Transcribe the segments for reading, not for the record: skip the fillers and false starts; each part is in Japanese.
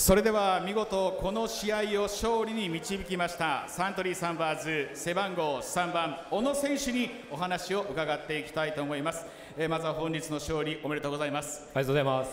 それでは見事この試合を勝利に導きましたサントリーサンバーズ背番号3番小野選手にお話を伺っていきたいと思います。まずは本日の勝利おめでとうございます。 ありがとうございます。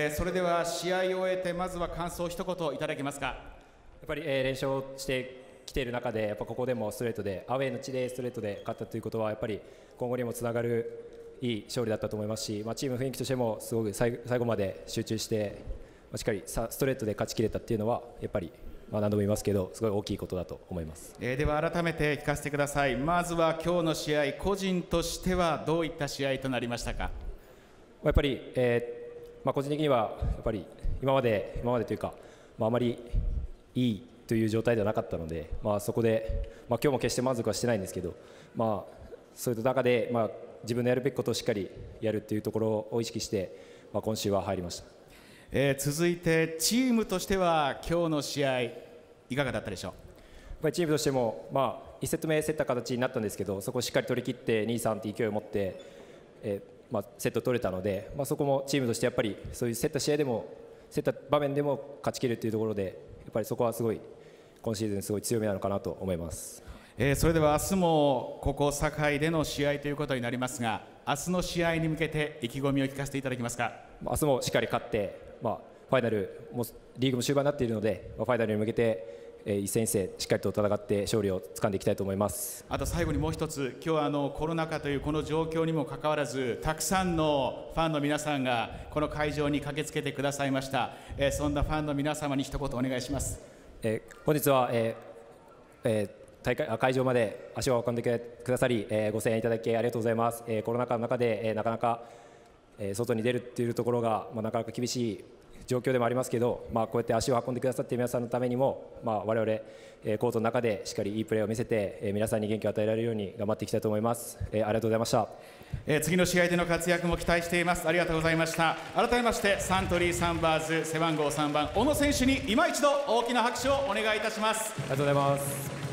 それでは試合を終えてまずは感想を一言いただけますか。 やっぱり、連勝してきている中でやっぱここでもストレートでアウェーの地でストレートで勝ったということはやっぱり今後にもつながるいい勝利だったと思いますし、チーム雰囲気としてもすごく最後まで集中してしっかりストレートで勝ち切れたっていうのはやっぱり何度も言いますけどすごい大きいことだと思います。 では改めて聞かせてください。まずは今日の試合個人としてはどういった試合となりましたか。 やっぱり、個人的にはやっぱり今までというか、あまりいいという状態ではなかったので、そこで、今日も決して満足はしてないんですけど、そういう中で、自分のやるべきことをしっかりやるというところを意識して、今週は入りました。 続いてチームとしては今日の試合いかがだったでしょう。 やっぱりチームとしても、1セット目競った形になったんですけど、そこをしっかり取り切って2、3って勢いを持って、セット取れたので、そこもチームとしてやっぱりそういう競った試合でも競った場面でも勝ち切るというところでやっぱりそこはすごい今シーズンすごい強みなのかなと思います。 それでは明日もここ堺での試合ということになりますが、明日の試合に向けて意気込みを聞かせていただけますか。 明日もしっかり勝って、ファイナルもリーグも終盤になっているので、ファイナルに向けて一戦一戦しっかりと戦って勝利を掴んでいきたいと思います。 あと最後にもう一つ、今日はコロナ禍というこの状況にもかかわらずたくさんのファンの皆さんがこの会場に駆けつけてくださいました。そんなファンの皆様に一言お願いします。 本日は、会場まで足を運んでくださり、ご声援いただきありがとうございます。コロナ禍の中で、なかなか、外に出るっていうところが、なかなか厳しい状況でもありますけど、こうやって足を運んでくださっている皆さんのためにも、我々、コートの中でしっかりいいプレーを見せて、皆さんに元気を与えられるように頑張っていきたいと思います。ありがとうございました。 次の試合での活躍も期待しています。ありがとうございました。改めましてサントリーサンバーズ背番号3番小野選手に今一度大きな拍手をお願いいたします。 ありがとうございます。